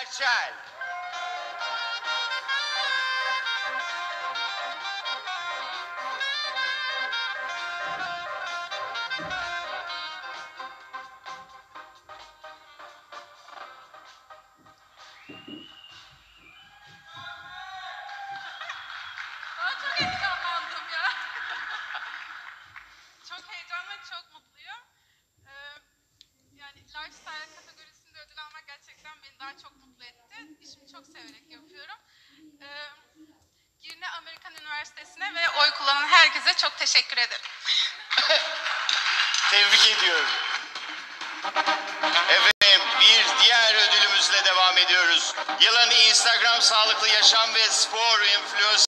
Erçel. Çok heyecanlandım ya. Çok heyecanlı ve çok mutluyum. Yani lifestyle kategorisinde ödül almak gerçekten beni daha çok mutlu etti. İşimi çok severek yapıyorum. Girne Amerikan Üniversitesi'ne ve oy kullanan herkese çok teşekkür ederim. Tebrik ediyorum. Efendim bir diğer ödülümüzle devam ediyoruz. Yılın Instagram sağlıklı yaşam ve spor influencer